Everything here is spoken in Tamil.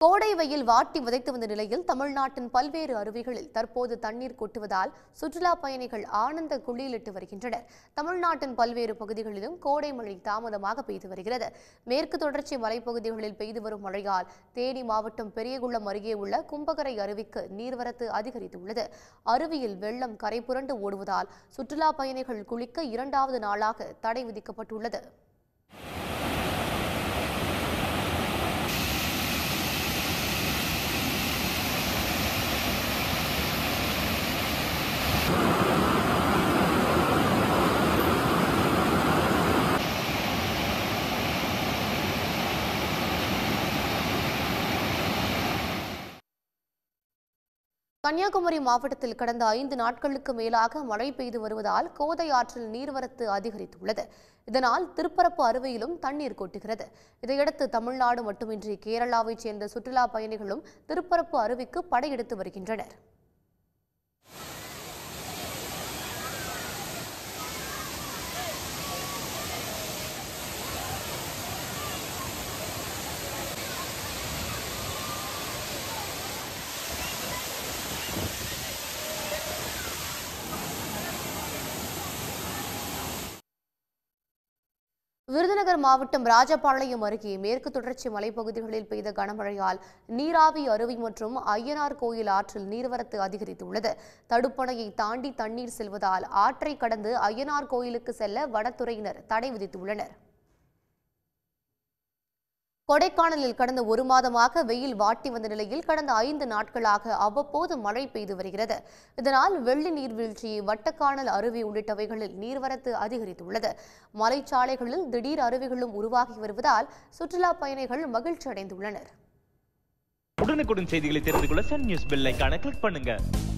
கோடை வெயில் வாட்டி வதைத்து வந்த நிலையில் தமிழ்நாட்டின் பல்வேறு அருவிகளில் தற்போது தண்ணீர் கொட்டுவதால் சுற்றுலா பயணிகள் ஆனந்த குளியலிட்டு வருகின்றனர். தமிழ்நாட்டின் பல்வேறு பகுதிகளிலும் கோடை மழை தாமதமாக பெய்து வருகிறது. மேற்கு தொடர்ச்சி மலைப்பகுதிகளில் பெய்து வரும் மழையால் தேனி மாவட்டம் பெரியகுளம் அருகே உள்ள கும்பகரை அருவிக்கு நீர்வரத்து அதிகரித்துள்ளது. அருவியில் வெள்ளம் கரை புரண்டு ஓடுவதால் சுற்றுலா பயணிகள் குளிக்க 2வது நாளாக தடை விதிக்கப்பட்டுள்ளது. கன்னியாகுமரி மாவட்டத்தில் கடந்த 5 நாட்களுக்கு மேலாக மழை பெய்து வருவதால் கோதை ஆற்றில் நீர்வரத்து அதிகரித்துள்ளது. இதனால் திருப்பரப்பு அருவியிலும் தண்ணீர் கொட்டுகிறது. இதையடுத்து தமிழ்நாடு மட்டுமின்றி கேரளாவைச் சேர்ந்த சுற்றுலா பயணிகளும் திருப்பரப்பு அருவிக்கு படையெடுத்து வருகின்றனர். விருதுநகர் மாவட்டம் ராஜபாளையம் அருகே மேற்கு தொடர்ச்சி மலைப்பகுதிகளில் பெய்த கனமழையால் நீராவி அருவி மற்றும் ஐயனார் கோயில் ஆற்றில் நீர்வரத்து அதிகரித்துள்ளது. தடுப்பணையை தாண்டி தண்ணீர் செல்வதால் ஆற்றை கடந்து ஐயனார் கோயிலுக்கு செல்ல வனத்துறையினர் தடை விதித்துள்ளனர். கொடைக்கானலில் கடந்த 1 மாதமாக வெயில் வாட்டி வந்த நிலையில் கடந்த 5 நாட்களாக அவ்வப்போது மழை பெய்து வருகிறது. இதனால் வெள்ளி நீர்வீழ்ச்சி, வட்டக்கானல் அருவி உள்ளிட்டவைகளில் நீர்வரத்து அதிகரித்துள்ளது. மலைச்சாலைகளில் திடீர் அருவிகளும் உருவாகி வருவதால் சுற்றுலா பயணிகள் மகிழ்ச்சி அடைந்துள்ளனர். உடனுக்குடன் செய்திகளை தெரிந்து கொள்ள சன் நியூஸ் பெல் ஐகானை கிளிக் பண்ணுங்க.